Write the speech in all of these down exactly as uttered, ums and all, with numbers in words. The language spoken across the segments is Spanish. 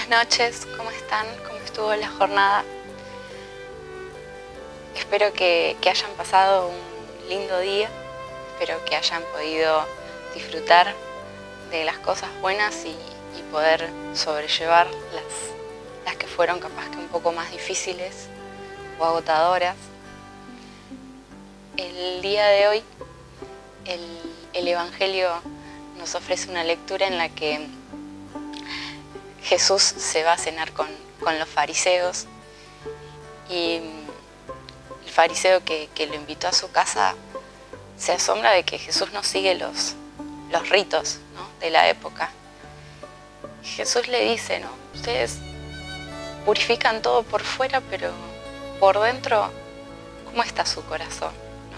noches, ¿cómo están? ¿Cómo estuvo la jornada? Espero que, que hayan pasado un lindo día, espero que hayan podido disfrutar de las cosas buenas y, y poder sobrellevar las, las que fueron capaz que un poco más difíciles o agotadoras. El día de hoy el, el Evangelio nos ofrece una lectura en la que Jesús se va a cenar con, con los fariseos y el fariseo que, que lo invitó a su casa se asombra de que Jesús no sigue los, los ritos, ¿no?, de la época. Jesús le dice, ¿no?, ustedes purifican todo por fuera, pero por dentro, ¿cómo está su corazón?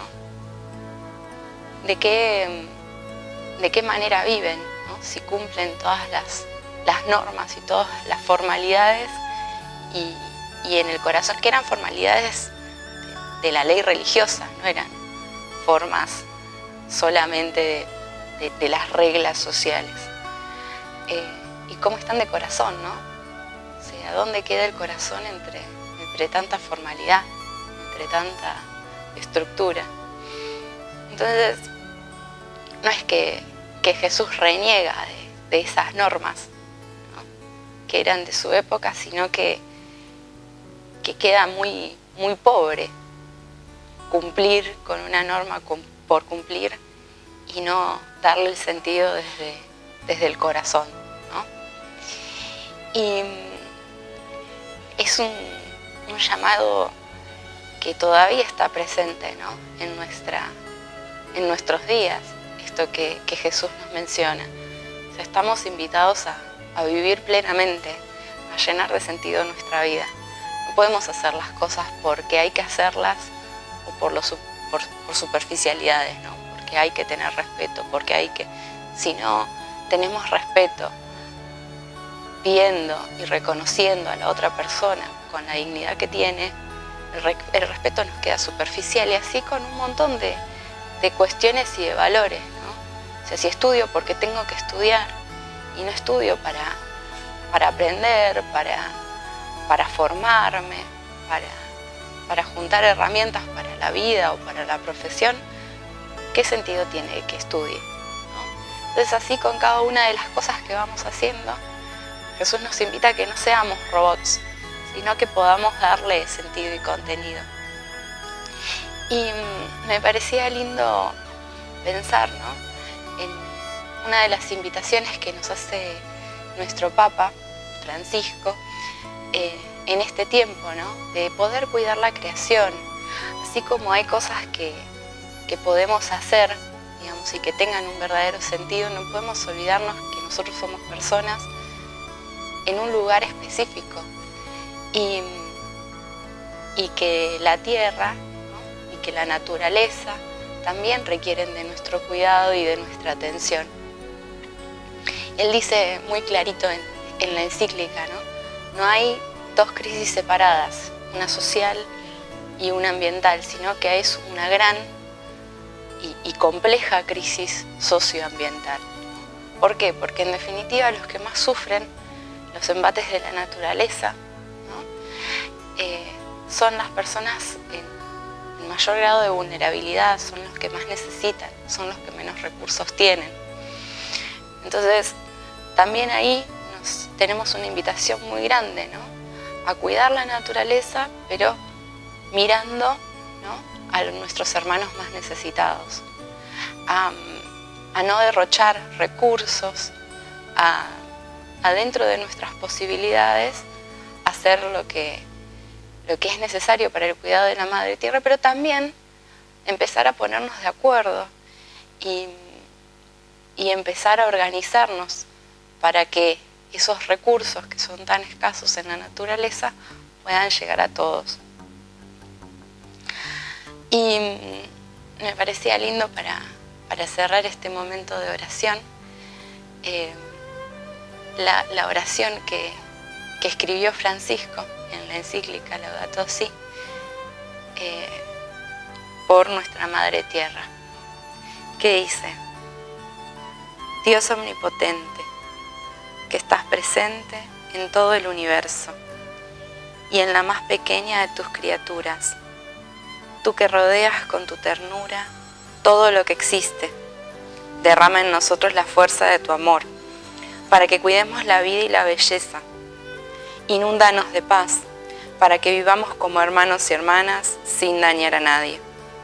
¿No? ¿De qué, de qué manera viven? ¿No? Si cumplen todas las, las normas y todas las formalidades y, y en el corazón, que eran formalidades de, de la ley religiosa, no eran formas solamente de, de, de las reglas sociales. Eh, y cómo están de corazón, ¿no? O sea, ¿dónde queda el corazón entre, entre tanta formalidad, entre tanta estructura? Entonces, no es que, que Jesús reniega de, de esas normas, ¿no?, que eran de su época, sino que, que queda muy, muy pobre cumplir con una norma por cumplir y no darle el sentido desde, desde el corazón, ¿no? Y es un, un llamado que todavía está presente, ¿no?, en, nuestra, en nuestros días, esto que, que Jesús nos menciona. O sea, estamos invitados a, a vivir plenamente, a llenar de sentido nuestra vida. No podemos hacer las cosas porque hay que hacerlas o por, lo, por, por superficialidades, ¿no?, porque hay que tener respeto, porque hay que... Si no tenemos respeto, viendo y reconociendo a la otra persona con la dignidad que tiene, el, re, el respeto nos queda superficial, y así con un montón de, de cuestiones y de valores, ¿no? O sea, si estudio porque tengo que estudiar y no estudio para, para aprender, para, para formarme, para, para juntar herramientas para la vida o para la profesión, ¿qué sentido tiene que estudie? ¿No? Entonces, así con cada una de las cosas que vamos haciendo, Jesús nos invita a que no seamos robots, sino que podamos darle sentido y contenido. Y me parecía lindo pensar, ¿no?, en una de las invitaciones que nos hace nuestro Papa, Francisco, eh, en este tiempo, ¿no?, de poder cuidar la creación, así como hay cosas que, que podemos hacer, digamos, y que tengan un verdadero sentido. No podemos olvidarnos que nosotros somos personas en un lugar específico y, y que la tierra, ¿no?, y que la naturaleza también requieren de nuestro cuidado y de nuestra atención. Él dice muy clarito en, en la encíclica, ¿no?, no hay dos crisis separadas, una social y una ambiental, sino que es una gran y, y compleja crisis socioambiental. ¿Por qué? Porque en definitiva los que más sufren los embates de la naturaleza, ¿no?, eh, son las personas en, en mayor grado de vulnerabilidad, son los que más necesitan, son los que menos recursos tienen. Entonces, también ahí nos, tenemos una invitación muy grande, ¿no?, a cuidar la naturaleza, pero mirando, ¿no?, a nuestros hermanos más necesitados, a, a no derrochar recursos, a adentro de nuestras posibilidades, hacer lo que, lo que es necesario para el cuidado de la Madre Tierra, pero también empezar a ponernos de acuerdo y, y empezar a organizarnos para que esos recursos que son tan escasos en la naturaleza puedan llegar a todos. Y me parecía lindo para, para cerrar este momento de oración, eh, La, la oración que, que escribió Francisco en la encíclica Laudato Si, eh, por nuestra Madre Tierra, que dice: Dios omnipotente, que estás presente en todo el universo y en la más pequeña de tus criaturas. Tú que rodeas con tu ternura todo lo que existe, derrama en nosotros la fuerza de tu amor, para que cuidemos la vida y la belleza. Inúndanos de paz, para que vivamos como hermanos y hermanas sin dañar a nadie.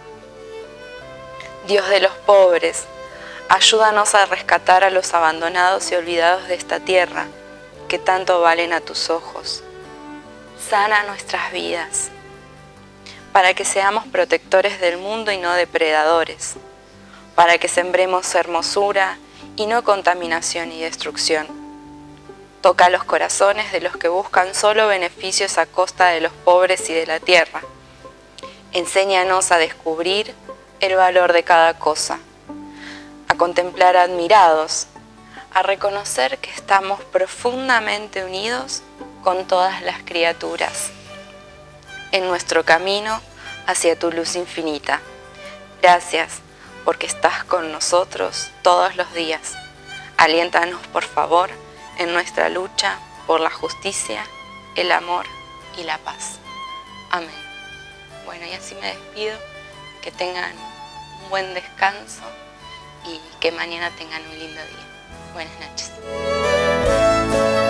Dios de los pobres, ayúdanos a rescatar a los abandonados y olvidados de esta tierra, que tanto valen a tus ojos. Sana nuestras vidas, para que seamos protectores del mundo y no depredadores, para que sembremos hermosura y no contaminación y destrucción. Toca los corazones de los que buscan solo beneficios a costa de los pobres y de la tierra. Enséñanos a descubrir el valor de cada cosa, a contemplar admirados, a reconocer que estamos profundamente unidos con todas las criaturas en nuestro camino hacia tu luz infinita. Gracias porque estás con nosotros todos los días. Aliéntanos, por favor, en nuestra lucha por la justicia, el amor y la paz. Amén. Bueno, y así me despido. Que tengan un buen descanso y que mañana tengan un lindo día. Buenas noches.